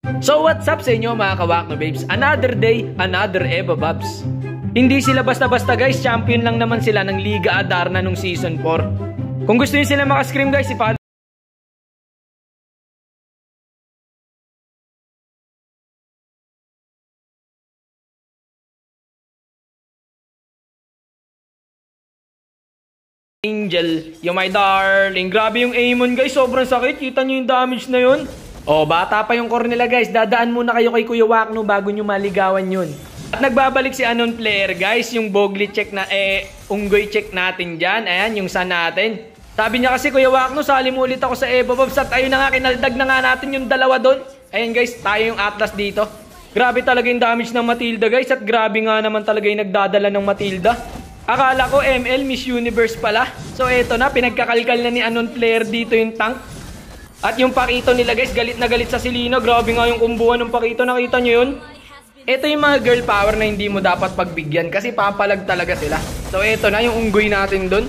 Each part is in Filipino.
So what's up sa inyo mga kawakno babes? Another day, another Eva Babs. Hindi sila basta-basta guys, champion lang naman sila ng Liga Adarna nung season 4. Kung gusto niyo sila makascream guys, i-follow Angel, yung my darling. Grabe yung Amon guys, sobrang sakit. Kita nyo yung damage na yun. Oh, bata pa yung core nila guys. Dadaan muna kayo kay Kuya Wakno bago nyo maligawan yun. At nagbabalik si Anon player guys, yung Bogli check na unggoy check natin dyan. Ayan, yung sun natin. Sabi niya kasi Kuya Wakno, sali mo ulit ako sa Eva Babs. At ayun na nga, kinaldag na nga natin yung dalawa doon. Ayan guys, tayo yung Atlas dito. Grabe talaga yung damage ng Matilda guys. At grabe nga naman talaga yung nagdadala ng Matilda. Akala ko ML Miss Universe pala. So eto na, pinagkakalkal na ni Anon player dito yung tank. At yung Pakito nila guys, galit na galit sa Selena. Grabe nga yung kumbuhan ng Pakito, nakita nyo yun? Ito yung mga girl power na hindi mo dapat pagbigyan kasi papalag talaga sila. So eto na yung unggoy natin dun.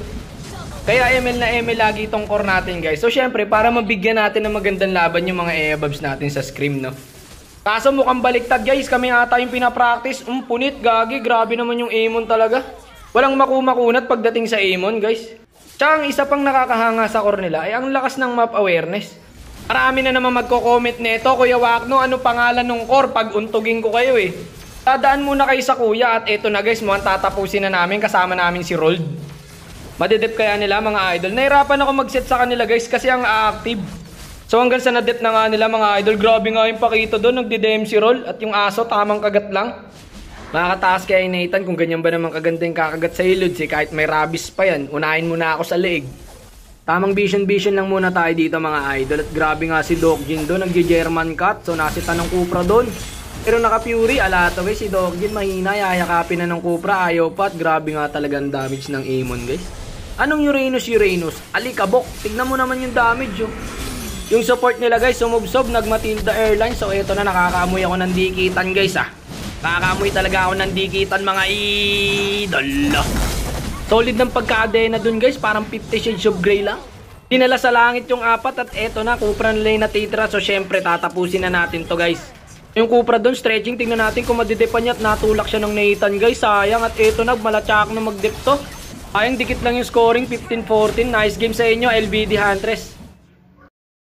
Kaya ML na ML lagi itong core natin guys. So syempre para mabigyan natin ng magandang laban yung mga Evabs natin sa scrim, no? Kaso mukhang baliktad guys, kami ata yung pinapractice. Punit, gagi, grabe naman yung Amon talaga. Walang makumakunat pagdating sa Amon guys. Tsaka ang isa pang nakakahanga sa core nila ay ang lakas ng map awareness. Marami na naman magko-comment nito, Kuya Wakno, ano pangalan ng core? Pag untugin ko kayo eh. Dadaan muna kayo sa kuya at eto na guys, mukhang tatapusin na namin kasama namin si Rold. Madedep kaya nila mga idol. Nahirapan ako mag-set sa kanila guys kasi ang active. So hanggang sa nadep na nga nila mga idol. Grabe nga yung Pakito doon, nagdi-DM si Rold at yung aso tamang kagat lang. Makakataas kaya Nathan kung ganyan ba naman kaganda yung kakagat sa hilod si kahit may rabies pa yan. Unahin muna ako sa leeg. Tamang vision lang muna tayo dito mga idol. At grabe nga si Doc Jin doon, nagje-German cut. So nasita ng Cupra doon. Pero naka-Fury, alato guys, si Doc Jin mahina, yayakapin na ng Cupra, ayaw pa. At grabe nga talagang damage ng Amon guys. Anong Uranus? Alikabok, tignan mo naman yung damage oh. Yung support nila guys, sumubsob, nag-Matilda Airlines. So eto na, nakakaamoy ako ng dikitan guys ah. Nakakaamoy talaga ako ng dikitan mga idol. Solid ng pagka-adena dun guys, parang 50 shades of gray lang. Dinala sa langit yung apat at eto na, Cupra nila yung natitira. So syempre tatapusin na natin to guys. Yung Cupra dun, stretching, tingnan natin kung madidepan niya at natulak siya ng Nathan guys. Sayang at eto na, malatsak na magdip to. Ayang dikit lang yung scoring, 15-14. Nice game sa inyo, LBD Huntress.